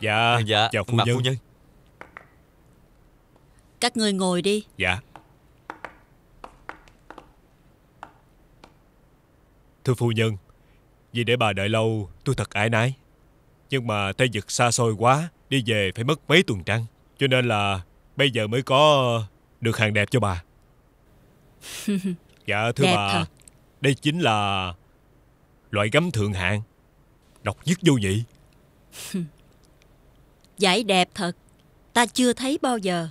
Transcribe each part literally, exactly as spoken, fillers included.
Dạ. Dạ. Chào phu Mà nhân. phu nhân. Các ngươi ngồi đi. Dạ. Thưa phu nhân, vì để bà đợi lâu tôi thật áy náy. Nhưng mà Tây Vực xa xôi quá, đi về phải mất mấy tuần trăng. Cho nên là bây giờ mới có được hàng đẹp cho bà. Dạ thưa Đẹp bà, thật. đây chính là loại gấm thượng hạng, độc nhất vô nhị. Vải đẹp thật, ta chưa thấy bao giờ.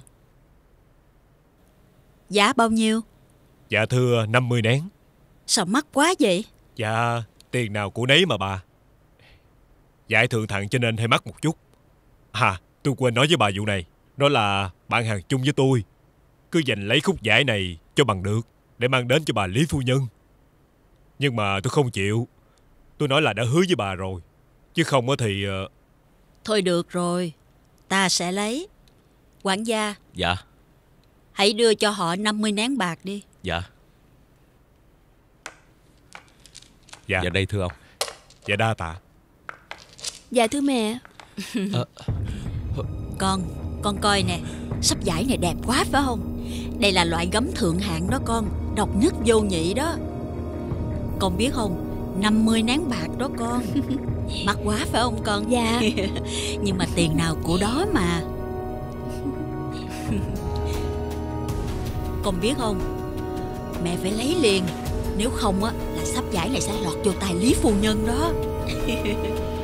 Giá bao nhiêu? Dạ thưa năm mươi nén. Sao mắc quá vậy? Dạ tiền nào của nấy mà bà. Vải thượng hạng cho nên hơi mắc một chút. À tôi quên nói với bà vụ này. Đó là bạn hàng chung với tôi. Cứ giành lấy khúc vải này cho bằng được, để mang đến cho bà Lý phu nhân. Nhưng mà tôi không chịu. Tôi nói là đã hứa với bà rồi, chứ không thì... Thôi được rồi, ta sẽ lấy. Quản gia, Dạ. hãy đưa cho họ năm mươi nén bạc đi. Dạ. Dạ. Dạ đây thưa ông. Dạ đa tạ. Dạ thưa mẹ. à, Con, con coi nè, sắp vải này đẹp quá phải không? Đây là loại gấm thượng hạng đó con, độc nhất vô nhị đó. Con biết không, năm mươi nén bạc đó con. Mắc quá phải không con? Dạ. Nhưng mà tiền nào của đó mà. Con biết không, mẹ phải lấy liền. Nếu không á là sắp vải này sẽ lọt vô tay Lý phu nhân đó.